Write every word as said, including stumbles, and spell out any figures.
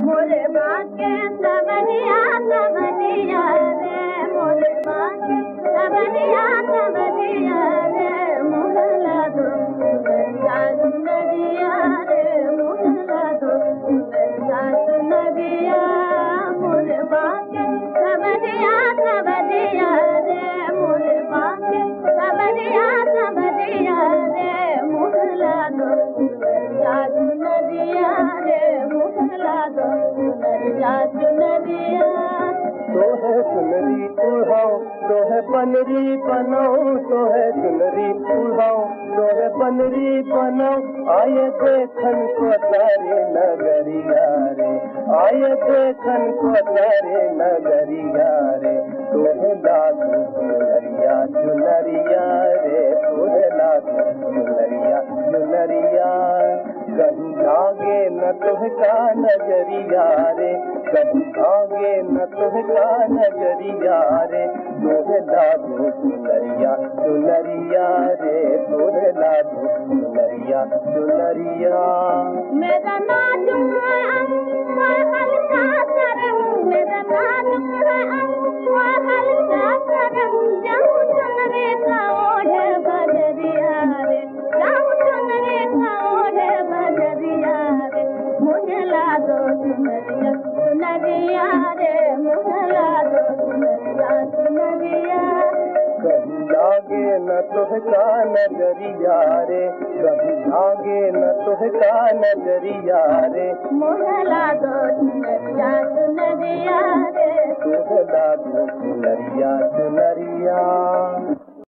मोरे बाके सबनिया सबनिया रे मोरे बाके सबनिया सबनिया रे मोहला दो नदिया नदिया रे मोहला दो नदिया नदिया मोरे बाके सबनिया सबनिया रे मोरे बाके सबनिया सबनिया रे मोहला दो नदिया नदिया रे मोहला दो नदिया नदिया तो है सुनरी उड़ाओ तो है बनरी बनाओ तो है सुनरी उड़ाओ तो है बनरी बनाओ आए देखन को सारे नगरिया रे आए देखन को सारे नगरिया रे तो है लागू चुनरिया चुनरिया रे तो है लागू चुनरिया चुनरिया कहीं भागे न तुहका नजरिया रे कहीं भागे न तुहका नजरिया रे तोहे लागू चुनरिया चुनरिया रे तोहे लागू चुनरिया चुनरिया मेरा नाजुक है अंगूठा हल्का करम मेरा नाजुक है अंगूठा हल्का करम जाऊं चुनरी का ओढ़े बजरिया रे जाऊं चुनरी का ओढ़े बजरिया रे मुझे ला दो चुनरिया चुनरिया रे मुझे ला दो चुनरिया चुनरिया कहीं लागे न तुहका नजरिया रे कहीं लागे न तुहका नजरिया रे मुझे ला दो चुनरिया चुनरिया रे तुहे लागू चुनरिया चुनरिया।